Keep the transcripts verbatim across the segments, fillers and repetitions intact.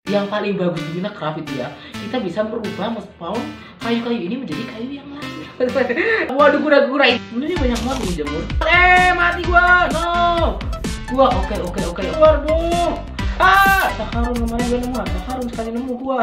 Yang paling bagus di Minecraft itu ya, kita bisa merubah spawn kayu-kayu ini menjadi kayu yang lain. Waduh, kura-kura ini banyak banget nih jamur. Eh, mati gua. No. Gua oke okay, oke okay, oke. Okay. Keluar, Bung. Ah, Sakarun kemarin gue nemu. Sakarun sekali nemu gua.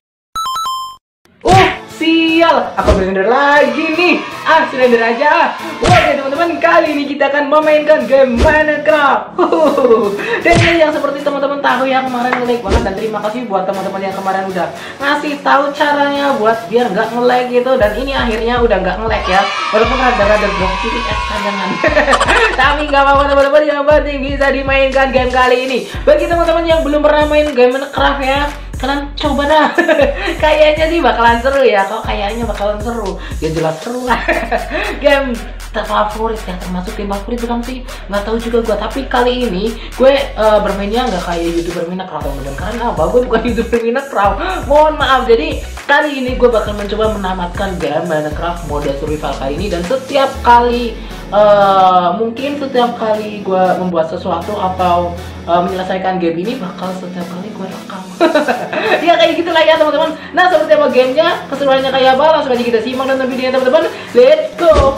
Oh, sial. Aku blender lagi nih. Ah, blender aja. Oke teman-teman, kali ini kita akan memainkan game Minecraft. Dan ini yang seperti teman-teman tahu ya, kemarin nge-like banget. Dan terima kasih buat teman-teman yang kemarin udah ngasih tahu caranya buat biar nggak nge-like gitu. Dan ini akhirnya udah nggak nge-like ya, walaupun rada-rada drop sedikit es kanjangan. Tapi nggak apa-apa teman-teman, yang penting bisa dimainkan game kali ini. Bagi teman-teman yang belum pernah main game Minecraft ya, kalian coba dah. Kayaknya sih bakalan seru ya. Kok kayaknya bakalan seru? Ya jelas seru lah. Game terfavorit ya, termasuk game favorit bukan sih? Nggak tahu juga gua. Tapi kali ini gue uh, bermainnya nggak kayak youtuber Minecraft teman-teman. Karena apa? Gue bukan youtuber Minecraft. Mohon maaf. Jadi kali ini gue bakal mencoba menamatkan game Minecraft mode survival kali ini. Dan setiap kali Uh, mungkin setiap kali gue membuat sesuatu atau uh, menyelesaikan game ini bakal setiap kali gue rekam. Ya kayak gitulah ya teman-teman. Nah, seperti apa gamenya, keseruannya kayak apa, langsung aja kita simak dan videonya teman-teman. Let's go.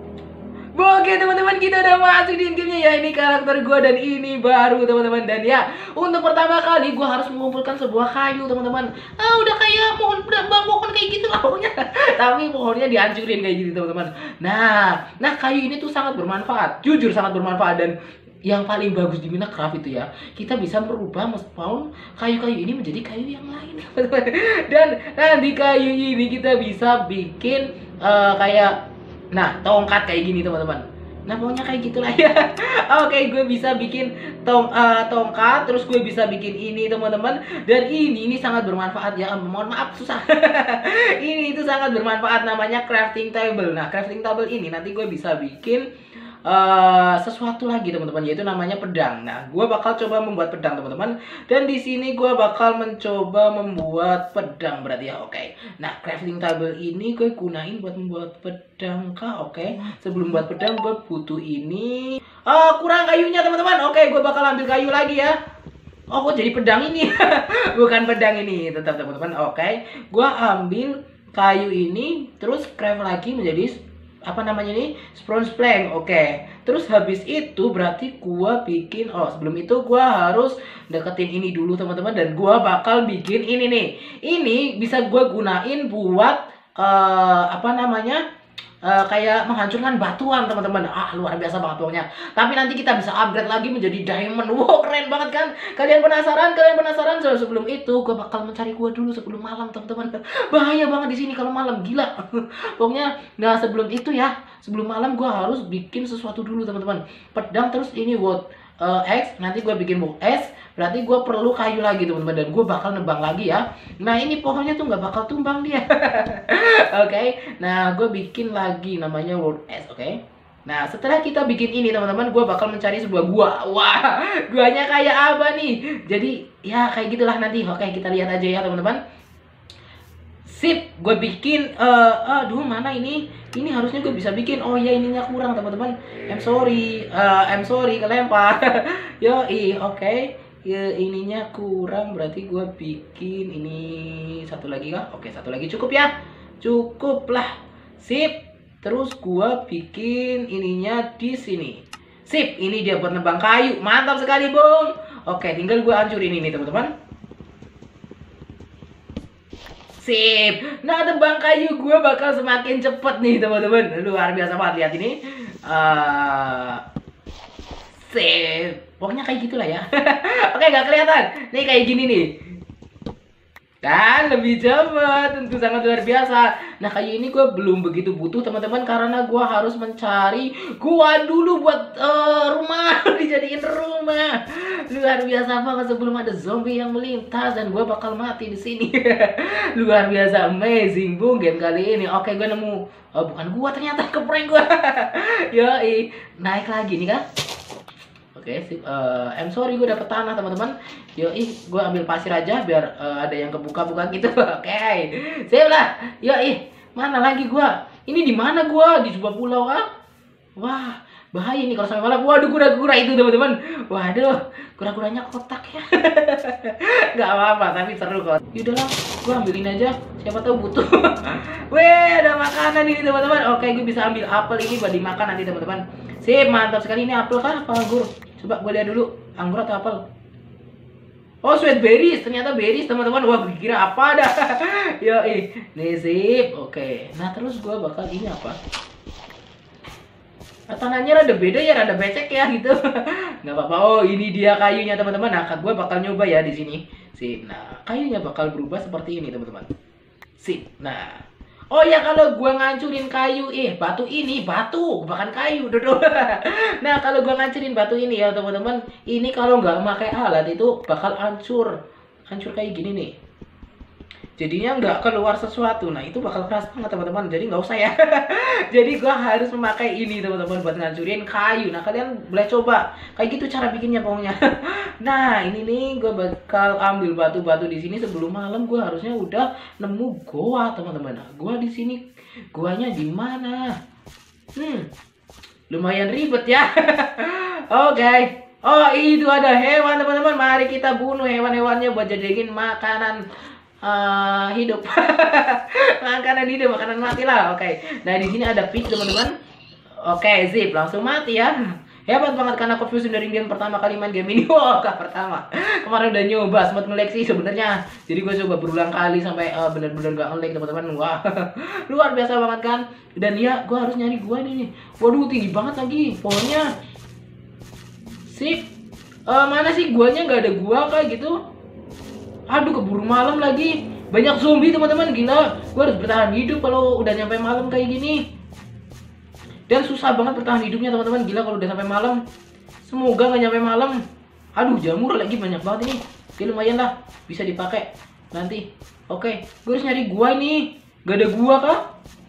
Oke teman-teman, kita udah masuk di gamenya ya. Ini karakter gue dan ini baru teman-teman. Dan ya, untuk pertama kali gue harus mengumpulkan sebuah kayu teman-teman. Ah, udah kayak pohon bang pohon kayak gitu lah pokoknya. Tapi pohonnya dihancurin kayak gitu teman-teman. Nah, nah kayu ini tuh sangat bermanfaat. Jujur sangat bermanfaat. Dan yang paling bagus di Minecraft itu ya, kita bisa merubah spawn kayu-kayu ini menjadi kayu yang lain. Dan nah, di kayu ini kita bisa bikin uh, kayak, nah, tongkat kayak gini teman-teman. Nah, pokoknya kayak gitulah ya. Oke, gue bisa bikin tong uh, tongkat, terus gue bisa bikin ini teman-teman. Dan ini ini sangat bermanfaat ya. Mohon maaf susah. Ini itu sangat bermanfaat, namanya crafting table. Nah, crafting table ini nanti gue bisa bikin Uh, sesuatu lagi teman-teman, yaitu namanya pedang. Nah, gue bakal coba membuat pedang teman-teman. Dan di sini gue bakal mencoba membuat pedang berarti ya. Oke. Okay. Nah, crafting table ini gue gunain buat membuat pedang kah? Oke. Okay. Sebelum buat pedang gue butuh ini. Oh, kurang kayunya teman-teman. Oke, okay, gue bakal ambil kayu lagi ya. Oh, kok jadi pedang ini? Bukan pedang ini, tetap teman-teman. Oke. Okay. Gue ambil kayu ini, terus craft lagi menjadi apa namanya ini, bronze plank. Oke, okay. Terus habis itu berarti gua bikin, oh sebelum itu gua harus deketin ini dulu teman-teman. Dan gua bakal bikin ini nih. Ini bisa gua gunain buat uh, apa namanya, uh, kayak menghancurkan batuan teman-teman. Ah, luar biasa banget pokoknya. Tapi nanti kita bisa upgrade lagi menjadi diamond. Wow, keren banget kan? Kalian penasaran? Kalian penasaran? So, sebelum itu gua bakal mencari gua dulu sebelum malam teman-teman. Bahaya banget di sini kalau malam, gila. Pokoknya, nah sebelum itu ya, sebelum malam gue harus bikin sesuatu dulu teman-teman. Pedang, terus ini wood uh, X, nanti gue bikin wood S, berarti gue perlu kayu lagi teman-teman. Dan gue bakal nebang lagi ya. Nah ini pohonnya tuh nggak bakal tumbang dia. Oke, okay. Nah gue bikin lagi namanya wood S. Oke, okay. Nah setelah kita bikin ini teman-teman, gue bakal mencari sebuah gua. Wah, guanya kayak apa nih? Jadi ya kayak gitulah nanti. Oke, okay, kita lihat aja ya teman-teman. Sip, gue bikin, uh, aduh mana ini? Ini harusnya gue bisa bikin. Oh ya, ininya kurang teman-teman. I'm sorry, uh, I'm sorry kelempar. Yo, i, oke. Okay. Ya, ininya kurang, berarti gue bikin ini satu lagi kah? Oke, satu lagi cukup ya. Cukup lah. Sip. Terus gue bikin ininya di sini. Sip, ini dia buat nebang kayu. Mantap sekali, Bung. Oke, tinggal gue hancurin ini teman-teman. Sip. Nah, tebang kayu gue bakal semakin cepet nih teman-teman. Luar biasa banget, lihat ini. Uh, sip. Pokoknya kayak gitulah ya. Oke, gak kelihatan. Nih kayak gini nih. Kan lebih cepat, tentu sangat luar biasa. Nah kayu ini gue belum begitu butuh teman-teman, karena gue harus mencari gua dulu buat uh, rumah. Dijadiin rumah. Luar biasa banget sebelum ada zombie yang melintas dan gue bakal mati di sini. Luar biasa, amazing Bung game kali ini. Oke, gue nemu, oh, bukan gua ternyata, keprank gua. Yoi, naik lagi nih kan. Oke, sip. Uh, I'm sorry gue dapet tanah teman-teman. Yoi, gue ambil pasir aja biar uh, ada yang kebuka-buka gitu. Oke, sip lah. Yoi, mana lagi gue? Ini di mana gue? Di sebuah pulau ah? Wah, Bahaya nih kalau sampai malam. Waduh, kura-kura itu teman-teman. Waduh, kura-kuranya kotak ya. Gak apa-apa, tapi seru kok. Yaudahlah, gue ambilin aja. Siapa tahu butuh. Weh, ada makanan ini teman-teman. Oke, gue bisa ambil apel ini buat dimakan nanti teman-teman. Sip, mantap sekali. Ini apel kan apa anggur? Coba gue lihat dulu, anggur atau apel? Oh, sweet berries, ternyata berries teman-teman. Wah, gue kira apa dah. Yo, ih, nih sip. Oke, nah terus gue bakal ini apa? Tanahnya rada beda ya, rada becek ya gitu. Nggak apa-apa. Oh, ini dia kayunya teman-teman. Nah, gue bakal nyoba ya di sini. Sip. Nah, kayunya bakal berubah seperti ini teman-teman. Sip. Nah, oh ya, kalau gue ngancurin kayu, eh batu ini batu, bukan kayu, duduk. Nah, kalau gue ngancurin batu ini ya teman-teman, ini kalau nggak pakai alat itu bakal hancur, hancur kayak gini nih. Jadinya nggak keluar sesuatu. Nah, itu bakal keras banget teman-teman. Jadi nggak usah ya. Jadi gue harus memakai ini teman-teman buat ngancurin kayu. Nah, kalian boleh coba kayak gitu cara bikinnya pokoknya. Nah, ini nih gue bakal ambil batu-batu di sini sebelum malam. Gue harusnya udah nemu goa teman-teman. Nah, gua di sini goanya di mana? Hmm, lumayan ribet ya. Oke. Okay. Oh, itu ada hewan teman-teman. Mari kita bunuh hewan-hewannya buat jadiin makanan uh, hidup. Makanan hidup, makanan mati lah. Oke. Okay. Nah, di sini ada pig teman-teman. Oke, okay, zip langsung mati ya. Hebat banget karena aku fusion dari Indian pertama kali main game ini. Wah, wow, pertama. Kemarin udah nyoba sempat nge-lag sih sebenarnya. Jadi gue coba berulang kali sampai uh, bener-bener gak nge-lag teman-teman. Wah. Luar biasa banget kan. Dan ya, gue harus nyari gua nih. Waduh, tinggi banget lagi pohonnya. Sip. Uh, mana sih guanya, nggak ada gua kayak gitu. Aduh, keburu malam lagi. Banyak zombie teman-teman, gila. Gue harus bertahan hidup kalau udah nyampe malam kayak gini. Dan susah banget bertahan hidupnya teman-teman, gila kalau udah sampai malam. Semoga nggak nyampe malam. Aduh, jamur lagi banyak banget ini. Oke, lumayan lah, bisa dipakai nanti. Oke, gue harus nyari gua ini. Gak ada gua kah?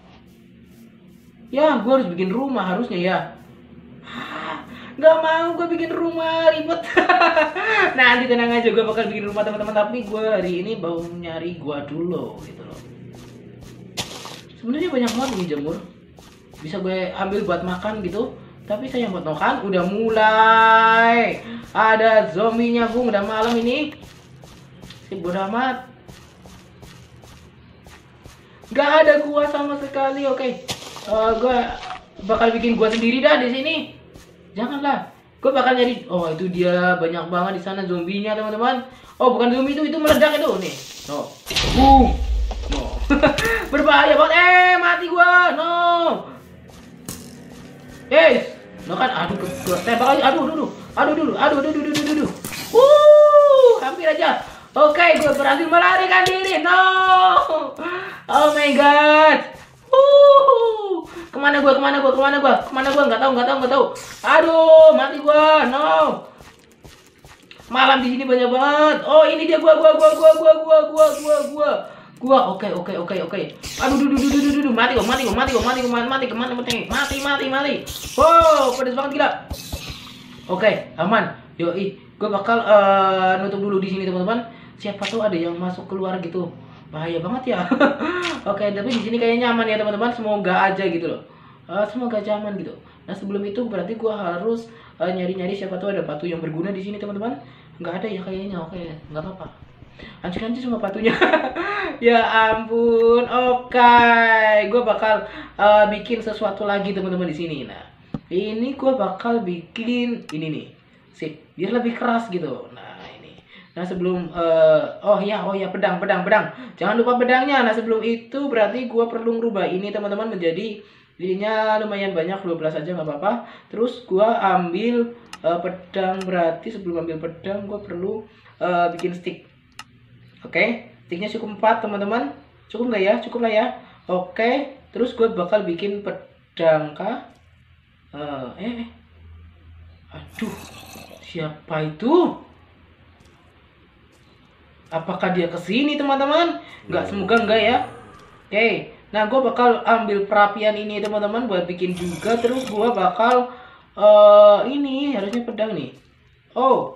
Ya, gue harus bikin rumah harusnya ya. Gak mau gue bikin rumah, ribet. Nanti tenang aja, gue bakal bikin rumah teman-teman. Tapi gue hari ini mau nyari gua dulu gitu loh. Sebenarnya banyak banget nih jamur. Bisa gue ambil buat makan gitu. Tapi sayang buat makan. Udah mulai ada zombinya bung. Udah malam ini. Si bodoh amat. Gak ada gua sama sekali. Oke, uh, gue bakal bikin gua sendiri dah di sini. Janganlah. Gue bakal nyari. Oh, itu dia banyak banget di sana zombinya teman-teman. Oh, bukan zombie itu, itu meledak itu nih. No. Boom. No. Berbahaya banget. Eh, mati gua. No. Yes, no kan, aduh, ke, ke tembak lagi, aduh, aduh, aduh, aduh, aduh, aduh, aduh, aduh, aduh, uh, hampir aja. Oke, okay, gue berhasil melarikan diri. No, oh my god, uh, kemana gue, kemana gue, kemana gue, kemana gue, nggak tahu, nggak tahu, nggak tahu. Aduh, mati gue, no. Malam di sini banyak banget. Oh, ini dia gua, gua, gua, gua, gua, gua, gua, gua, gua. Gua, oke, oke, oke, oke. Aduh, duh, duh, duh, duh, duh, duh, mati gua, mati gua, mati gua, mati gua, mati, kemana, mati, mati, mati, mati. Wow, pedes banget gila. Oke, aman. Yoi, gua bakal uh, nutup dulu di sini teman-teman. Siapa tahu ada yang masuk keluar gitu. Bahaya banget ya. Oke, tapi di sini kayaknya aman ya teman-teman. Semoga aja gitu loh. Uh, semoga aja aman gitu. Nah, sebelum itu berarti gua harus nyari-nyari uh, siapa tahu ada batu yang berguna di sini teman-teman. Nggak ada ya kayaknya. Oke, nggak apa-apa. Hancurin aja semua batunya. Ya ampun. Oke, okay. Gue bakal uh, bikin sesuatu lagi teman-teman di sini. Nah, ini gue bakal bikin ini nih. Sip, biar lebih keras gitu. Nah, ini. Nah, sebelum uh, oh ya, oh ya, pedang, pedang, pedang. Jangan lupa pedangnya. Nah, sebelum itu berarti gue perlu ngerubah ini teman-teman menjadi ininya lumayan banyak, dua belas aja nggak apa-apa. Terus gue ambil uh, pedang, berarti sebelum ambil pedang gue perlu uh, bikin stick. Oke, okay. Sticknya cukup empat teman-teman. Cukup nggak ya? Cukup lah ya. Oke, okay. Terus gue bakal bikin pedang kah? Uh, eh, aduh, siapa itu? Apakah dia kesini teman-teman? Nggak, semoga enggak ya. Oke, okay. Nah gue bakal ambil perapian ini teman-teman buat bikin juga. Terus gue bakal uh, ini harusnya pedang nih. Oh,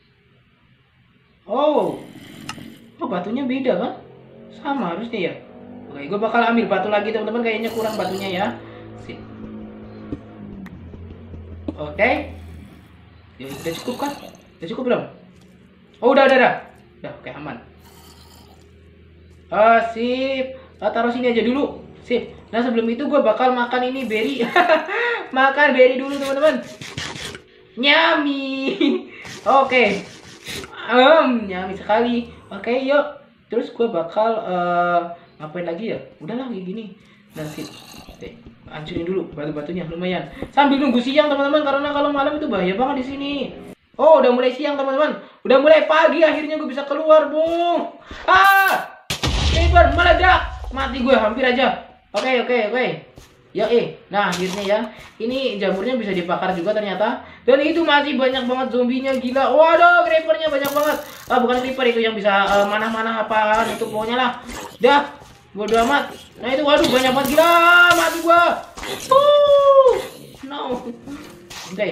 oh. Oh, batunya beda kan? Sama harusnya ya. Oke, gue bakal ambil batu lagi teman-teman. Kayaknya kurang batunya ya. Sip. Oke. Ya, udah cukup kan? Udah cukup belum? Oh, udah, udah, udah. Udah, oke, aman. Ah, sip. Ah, taruh sini aja dulu. Sip. Nah, sebelum itu gue bakal makan ini berry. Makan berry dulu, teman-teman. Nyami. Oke. Um, nyami sekali. Oke, yuk. Terus gue bakal uh, ngapain lagi ya? Udahlah kayak gini. Nah, sip. Oke. Hancurin dulu batu-batunya lumayan. Sambil nunggu siang, teman-teman, karena kalau malam itu bahaya banget di sini. Oh, udah mulai siang, teman-teman. Udah mulai pagi, akhirnya gue bisa keluar, Bung. Ah! Creeper meledak. Mati gue hampir aja. Oke, oke, oke. Ya, eh. Nah, akhirnya ya. Ini jamurnya bisa dibakar juga ternyata. Dan itu masih banyak banget zombinya, gila. Waduh, creepernya banyak banget. Ah, bukan creeper itu yang bisa uh, manah-manah apaan itu pokoknya lah. Dah. Bodo amat. Nah itu, waduh, banyak banget, gila. Mati gua. Uh, no. Oke. Okay.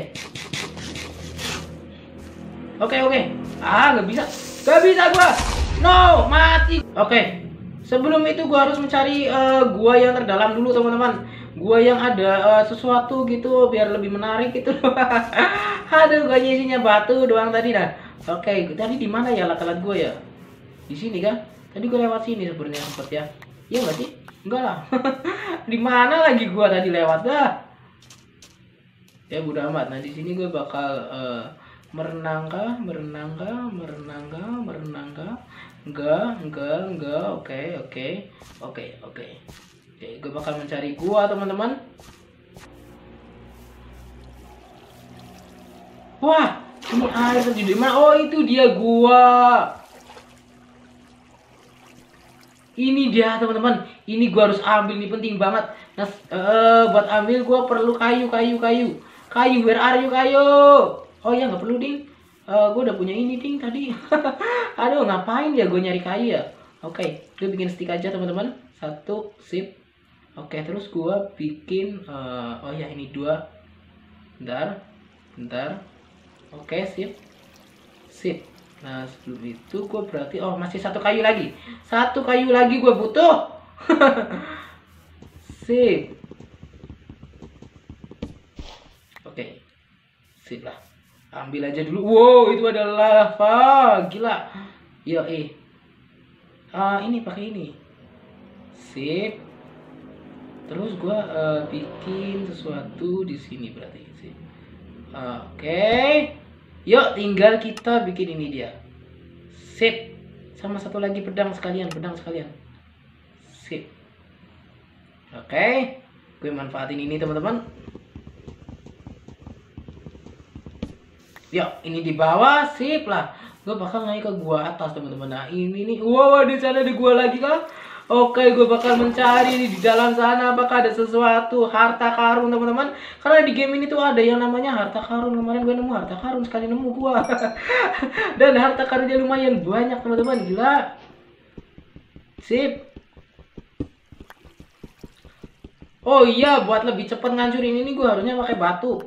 Oke, okay, oke. Okay. Ah, nggak bisa. Nggak bisa gua. No, mati. Oke. Okay. Sebelum itu gua harus mencari uh, gua yang terdalam dulu, teman-teman. Gua yang ada uh, sesuatu gitu biar lebih menarik gitu. Aduh, gua isinya batu doang tadi dah. Oke, okay. Tadi di mana ya alat-alat gua ya? Di sini kan? Tadi gua lewat sini sebenarnya sempet ya. Iya nggak sih? Enggak lah. Di mana lagi gua tadi lewat dah? Ya udah amat. Nah di sini gue bakal uh, merenang kah, merenang kah, merenang kah, merenang kah? Enggak, enggak, enggak. Oke, oke, oke, oke. Oke, gue bakal mencari gua, teman-teman. Wah, ini air terjun di mana? Oh itu dia gua. Ini dia, teman-teman. Ini gua harus ambil nih, penting banget. Nah, uh, buat ambil gua perlu kayu, kayu, kayu. Kayu, where are you, kayu? Oh ya, nggak perlu, Ding. Uh, gua udah punya ini, Ding, tadi. Aduh, ngapain ya gua nyari kayu ya? Oke, okay, gue bikin stick aja, teman-teman. Satu, sip. Oke, okay, terus gua bikin uh, oh ya, ini dua. Bentar. Bentar. Oke, okay, sip. Sip. Nah sebelum itu gue berarti, oh masih satu kayu lagi. Satu kayu lagi gue butuh. Sip. Oke. Sip lah. Ambil aja dulu. Wow, itu ada lava. Gila. Yo eh. Ah, ini pakai ini. Sip. Terus gue uh, bikin sesuatu di sini berarti. Sip. Uh, Oke. Okay. Yuk, tinggal kita bikin ini dia. Sip. Sama satu lagi pedang sekalian, pedang sekalian. Sip. Oke. Okay. Gue manfaatin ini, teman-teman. Yuk, ini di bawah, sip lah. Gue bakal naik ke gua atas, teman-teman. Nah, ini nih. Wow, di sana ada gua lagi kan? Oke, gue bakal mencari di dalam sana apakah ada sesuatu harta karun, teman-teman. Karena di game ini tuh ada yang namanya harta karun. Kemarin gue nemu harta karun, sekali nemu gue. Dan harta karunnya lumayan banyak, teman-teman. Gila. Sip. Oh iya, buat lebih cepat ngancurin ini gue harusnya pakai batu.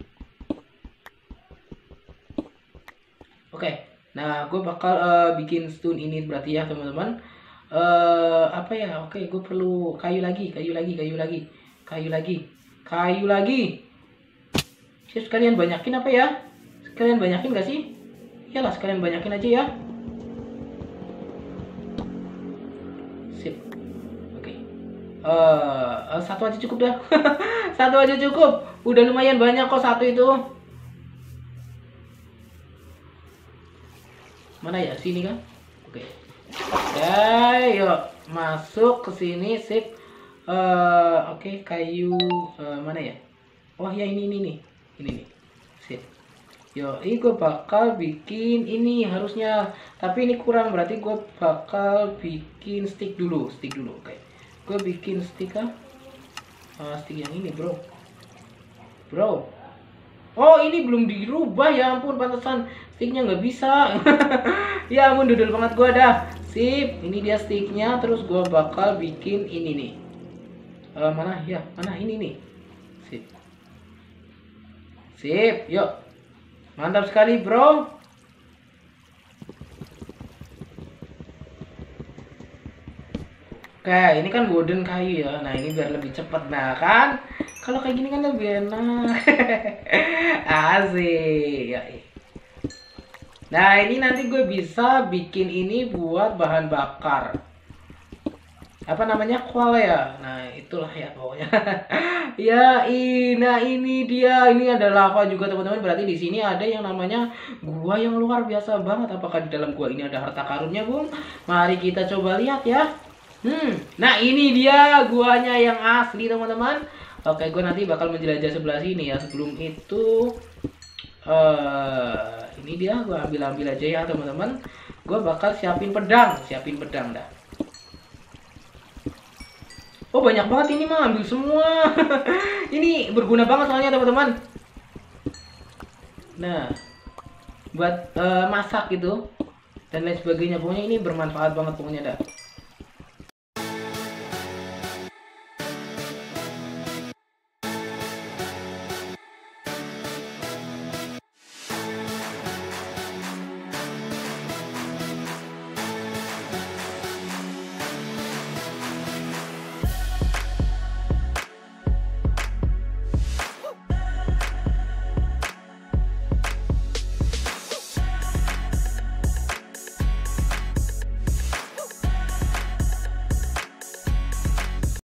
Oke. Nah, gue bakal uh, bikin stone ini berarti ya, teman-teman. Uh, apa ya? Oke, gue perlu kayu lagi, kayu lagi, kayu lagi, kayu lagi, kayu lagi. Siap, sekalian banyakin apa ya? Sekalian banyakin gak sih? Iyalah, sekalian banyakin aja ya. Sip. Oke. Uh, uh, satu aja cukup dah. Satu aja cukup. Udah lumayan banyak kok satu itu. Mana ya? Sini kan? Oke. Oke, yuk masuk ke sini, sip. Uh, Oke, okay, kayu uh, mana ya? Oh ya, ini ini nih, ini nih, sip. Yo, ini gue bakal bikin ini harusnya, tapi ini kurang, berarti gue bakal bikin stick dulu, stick dulu. Oke, okay. Gue bikin stick ah, uh, stick yang ini, bro, bro. Oh, ini belum dirubah, ya ampun, pantesan sticknya nggak bisa. Ya ampun, dodol banget gua dah. Sip, ini dia sticknya. Terus gua bakal bikin ini nih. Uh, mana ya? Mana ini nih? Sip. Sip, yuk. Mantap sekali, bro. Oke, ini kan golden kayu ya. Nah, ini biar lebih cepat. Nah, kan Kalau kayak gini kan lebih enak. Asik. Ya, iya. Nah, ini nanti gue bisa bikin ini buat bahan bakar. Apa namanya? Kual ya. Nah, itulah ya pokoknya. Ya, i- nah ini dia. Ini ada lava juga, teman-teman. Berarti di sini ada yang namanya gua yang luar biasa banget. Apakah di dalam gua ini ada harta karunnya, Bung? Mari kita coba lihat ya. Hmm, nah ini dia guanya yang asli, teman-teman. Oke, gue nanti bakal menjelajah sebelah sini ya. Sebelum itu, eh ini dia, gue ambil-ambil aja ya, teman-teman. Gue bakal siapin pedang, siapin pedang dah. Oh banyak banget ini mah, ambil semua. Ini berguna banget soalnya, teman-teman. Nah, buat eh, masak gitu dan lain sebagainya. Pokoknya ini bermanfaat banget pokoknya dah.